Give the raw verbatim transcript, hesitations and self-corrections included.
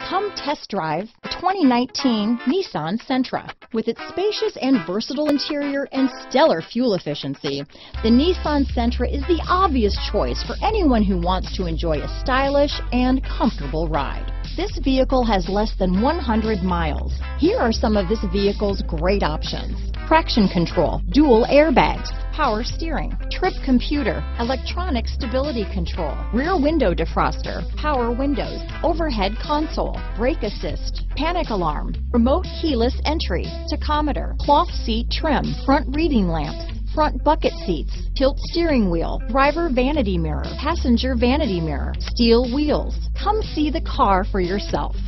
Come test drive the twenty nineteen Nissan Sentra. With its spacious and versatile interior and stellar fuel efficiency, the Nissan Sentra is the obvious choice for anyone who wants to enjoy a stylish and comfortable ride. This vehicle has less than one hundred miles. Here are some of this vehicle's great options: traction control, dual airbags, power steering, trip computer, electronic stability control, rear window defroster, power windows, overhead console, brake assist, panic alarm, remote keyless entry, tachometer, cloth seat trim, front reading lamps, front bucket seats, tilt steering wheel, driver vanity mirror, passenger vanity mirror, steel wheels. Come see the car for yourself.